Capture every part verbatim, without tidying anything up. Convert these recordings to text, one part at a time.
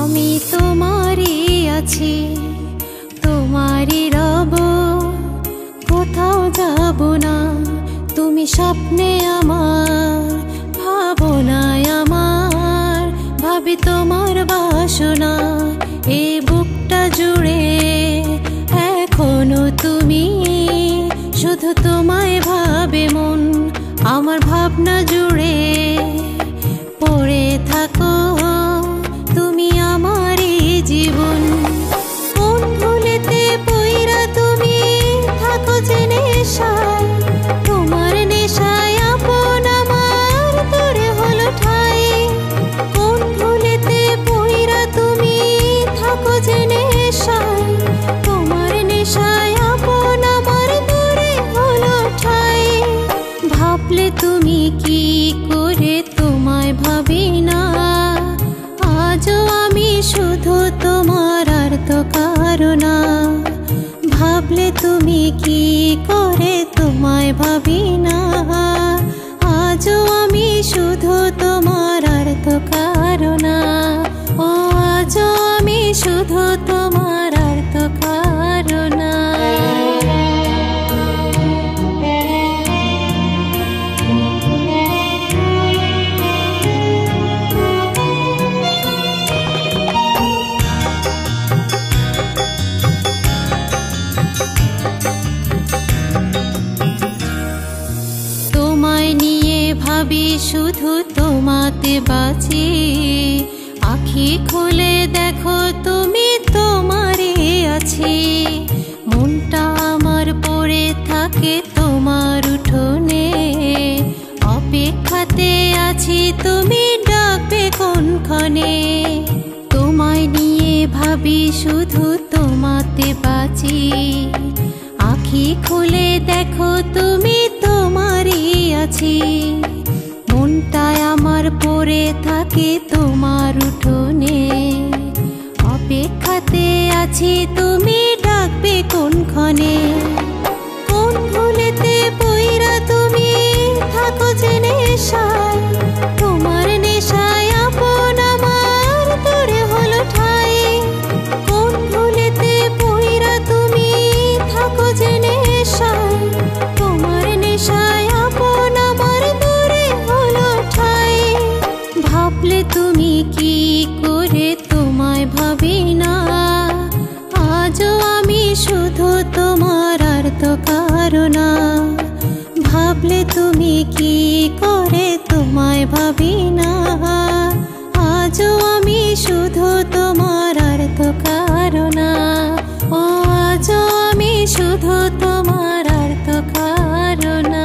আমি তোমারই আছি, তোমারই রব, কোথাও যাব না। তুমি স্বপ্নে আমার, ভাবনায় আমার, ভাবি তোমার বাসনা। এই বুকটা জুড়ে এখনো তুমি, শুধু তোমায় ভাবে মন। আমার ভাবনা জুড়ে পড়ে থাকো তুমি আমারই জীবন। কোন ভুলেতে পইরা তুমি থাকো যে নেশায়, তোমার নেশায় আপন আমার তোরে হলো ঠাই। কোন ভুলেতে পইরা তুমি থাকো যে নেশায়, তোমার নেশায় আপন আমার তোরে হলো ঠাই। ভাবলে তুমি কি করে তোমায় ভাবি না, আজও আমি শুধু তোমার আর তো কারো না। ভাবলে তুমি কি করে তোমায় ভাবি না, আজও আমি শুধু তোমার আর তো কারো না। ও আজও আমি শুধু তোমার আর তো কারো না। ভাবি শুধু তোমাতে বাঁচি, আখি খুলে দেখো তুমি তোমারই আছি। মনটা আমার পড়ে থাকে তোমার উঠোনে, অপেক্ষাতে আছি তুমি ডাকবে কোনক্ষণে। তোমায় নিয়ে ভাবি শুধু তোমাতে বাঁচি, আখি খুলে দেখো তুমি তোমারই আছি। মনটায় আমার পড়ে থাকে তোমার উঠোনে, অপেক্ষাতে আছি তুমি ডাকবে কোনক্ষণে। কোন ভুলেতে পইরা তুমি থাকো যে নেশায়, তোমার নেশায় আপন আমার তোরে হলো ঠাই। কোন ভুলেতে পইরা তুমি থাকো যে নেশায়, তোমার নেশায় আপন আমার তোরে হলো ঠাই। ভাবলে তুমি কি করে তোমায় ভাবি না, আজও আমি শুধু তোমার আর তো কারো না। ভাবলে তুমি কি করে তোমায় ভাবি না, আজও আমি শুধু তোমার আর তো কারো না। ও আজও আমি শুধু তোমার আর তো কারো না।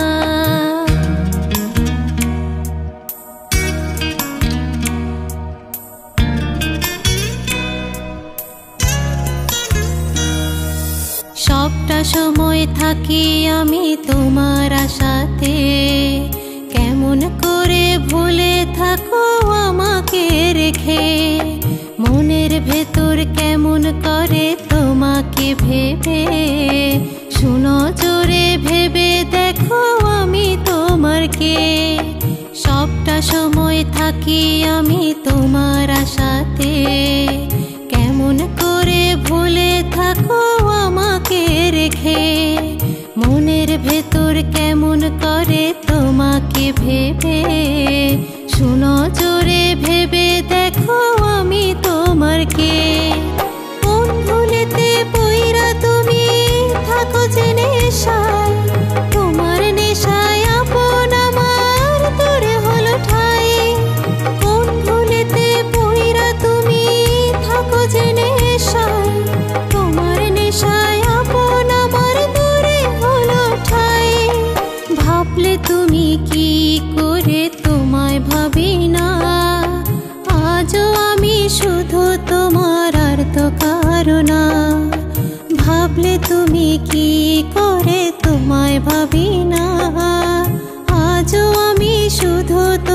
সবটা সময় থাকি আমি তোমার আশাতে, কেমন করে ভুলে থাকো আমাকে রেখে। মনের ভেতর কেমন করে তোমাকে ভেবে, শুনো জোরে ভেবে দেখো আমি তোমার কে। সবটা সময় থাকি আমি তোমার আশাতে, কেমন করে ভুলে থাকো আমাকে রেখে। মনের ভেতর কেমন করে তোমাকে ভেবে, শুনো জোরে ভেবে দেখো আমি তোমার কে। কোন ভুলেতে পইরা তুমি থাকো যে নেশায়, তোমার নেশায় আপন আমার তোরে হলো ঠাই। কোন ভুলেতে পইরা তুমি থাকো যে নেশায়, তোমার নেশায় আপন আমার তোরে হলো ঠাই। ভাবলে তুমি কি করে তোমায় ভাবি না, আজও আমি শুধু তোমার আর তো কারো না। ভাবলে তুমি কি করে তোমায় ভাবি না, আজও আমি শুধু